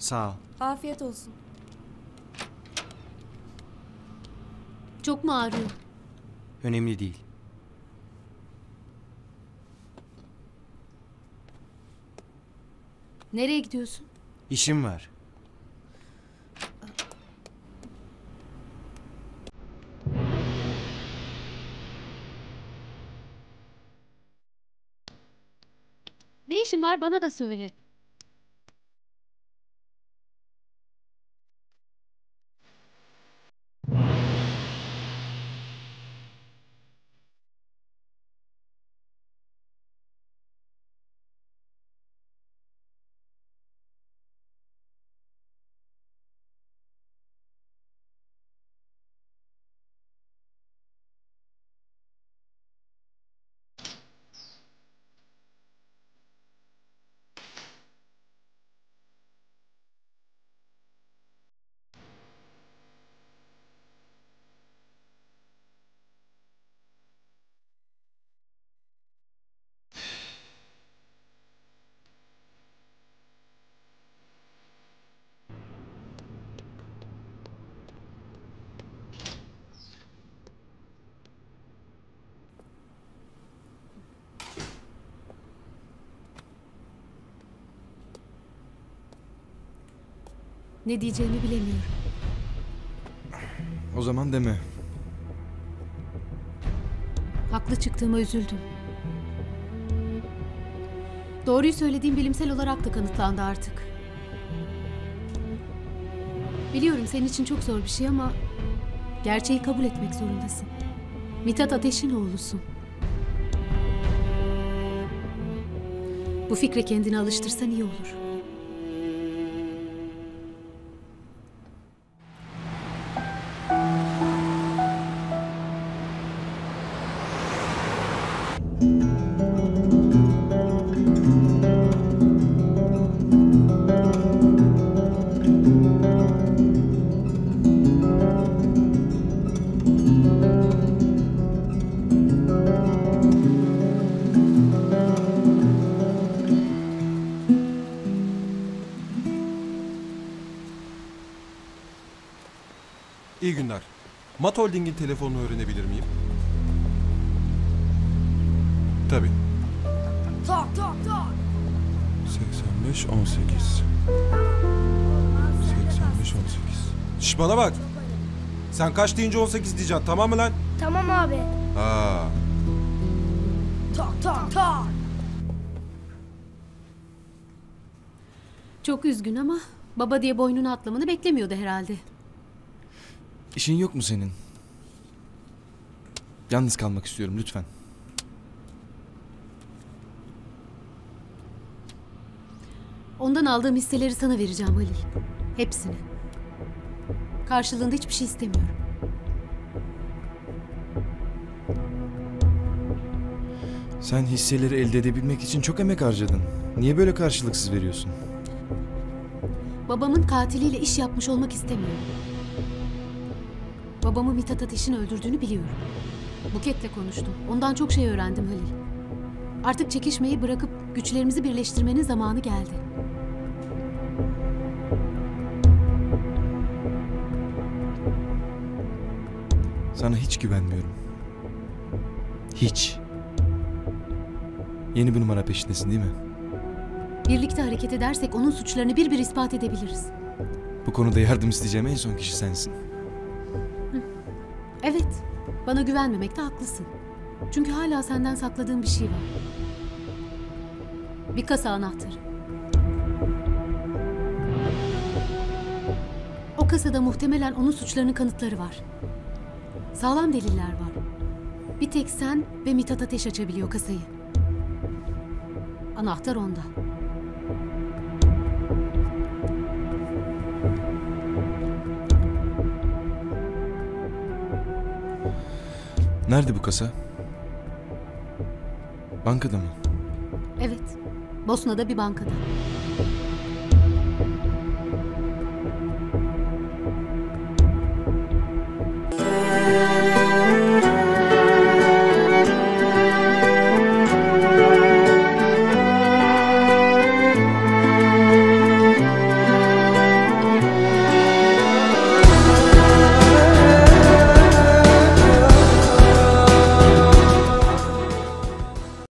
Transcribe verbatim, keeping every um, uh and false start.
Sağ ol. Afiyet olsun. Çok mu ağrıyor? Önemli değil. Nereye gidiyorsun? İşim var. Ne işin var bana da söyle. Ne diyeceğimi bilemiyorum. O zaman deme. Haklı çıktığıma üzüldüm. Doğruyu söylediğim bilimsel olarak da kanıtlandı artık. Biliyorum senin için çok zor bir şey ama gerçeği kabul etmek zorundasın. Mithat Ateş'in oğlusun. Bu fikre kendini alıştırsan iyi olur. İyi günler. Mat Holding'in telefonunu öğrenebilir miyim? Tabii. Tak tak tak. seksen beş on sekiz. seksen beş on sekiz. Şş bana bak. Sen kaç deyince on sekiz diyeceksin, tamam mı lan? Tamam abi. Ha. Tak tak tak. Çok üzgün ama baba diye boynunu atlamanı beklemiyordu herhalde. İşin yok mu senin? Yalnız kalmak istiyorum lütfen. Ondan aldığım hisseleri sana vereceğim Halil. Hepsini. Karşılığında hiçbir şey istemiyorum. Sen hisseleri elde edebilmek için çok emek harcadın. Niye böyle karşılıksız veriyorsun? Babamın katiliyle iş yapmış olmak istemiyorum. Babamı Mithat Ateş'in öldürdüğünü biliyorum. Buket'le konuştum. Ondan çok şey öğrendim Halil. Artık çekişmeyi bırakıp güçlerimizi birleştirmenin zamanı geldi. Sana hiç güvenmiyorum. Hiç. Yeni bir numara peşindesin değil mi? Birlikte hareket edersek onun suçlarını bir bir ispat edebiliriz. Bu konuda yardım isteyeceğim en son kişi sensin. Evet, bana güvenmemekte haklısın. Çünkü hala senden sakladığım bir şey var. Bir kasa anahtarı. O kasada muhtemelen onun suçlarının kanıtları var. Sağlam deliller var. Bir tek sen ve Mithat Ateş açabiliyor kasayı. Anahtar onda. Nerede bu kasa? Bankada mı? Evet, Bosna'da bir bankada.